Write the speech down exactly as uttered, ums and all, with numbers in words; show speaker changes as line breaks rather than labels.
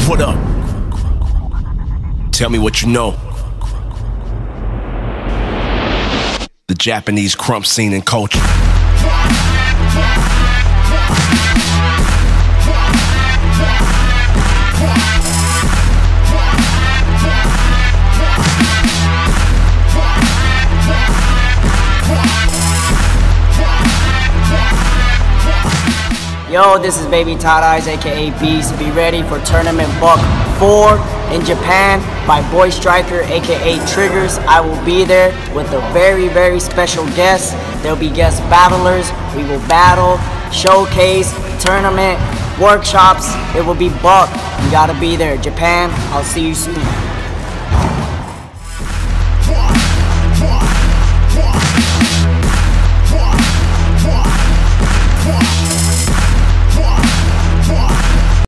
What up? Tell me what you know. The Japanese crump scene and culture.
Yo, this is Baby Todd Eyes, aka Beast. Be ready for tournament buck four in Japan by Boy Striker, aka TRIGGERZ. I will be there with a very, very special guest. There'll be guest battlers. We will battle, showcase, tournament, workshops. It will be buck. You gotta be there. Japan, I'll see you soon.